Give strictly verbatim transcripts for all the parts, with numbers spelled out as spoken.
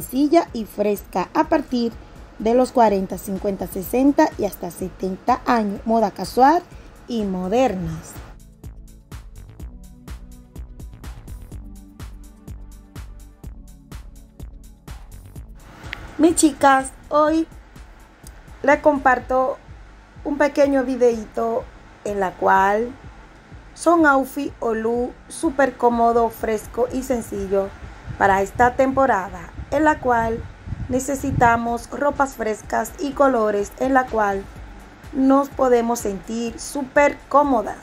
sencilla y fresca a partir de los cuarenta, cincuenta, sesenta y hasta setenta años. Moda casual y modernas. Mis chicas, hoy les comparto un pequeño videito en la cual son outfit o look súper cómodo, fresco y sencillo para esta temporada, en la cual necesitamos ropas frescas y colores en la cual nos podemos sentir súper cómodas.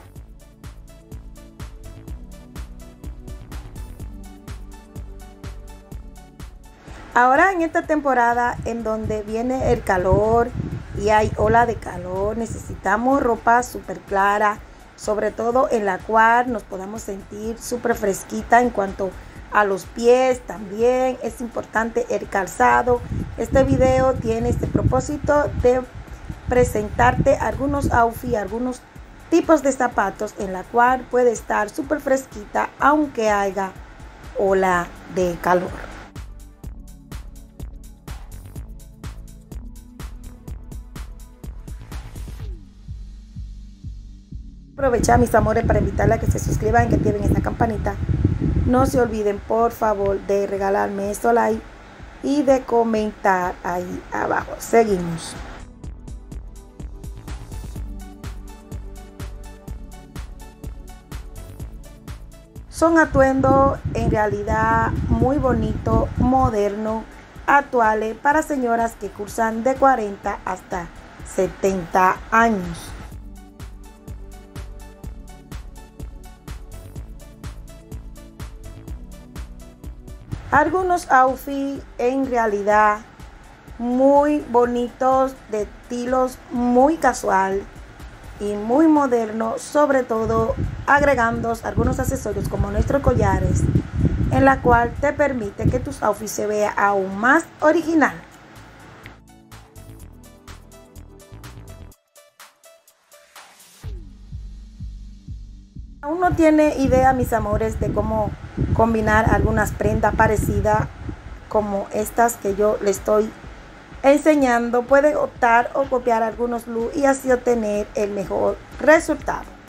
Ahora en esta temporada en donde viene el calor y hay ola de calor, necesitamos ropa súper clara, sobre todo en la cual nos podamos sentir súper fresquita en cuanto a los pies. También es importante el calzado. Este video tiene este propósito de presentarte algunos outfits, algunos tipos de zapatos en la cual puede estar súper fresquita aunque haya ola de calor. Aprovechar, mis amores, para invitarles a que se suscriban, que activen esta campanita. No se olviden, por favor, de regalarme esto like y de comentar ahí abajo. Seguimos. Son atuendos en realidad muy bonito, moderno, actuales para señoras que cursan de cuarenta hasta setenta años. Algunos outfits en realidad muy bonitos, de estilos muy casual y muy moderno, sobre todo agregando algunos accesorios como nuestros collares, en la cual te permite que tus outfits se vean aún más original. Aún no tiene idea, mis amores, de cómo combinar algunas prendas parecidas como estas que yo le estoy enseñando. Puede optar o copiar algunos looks y así obtener el mejor resultado.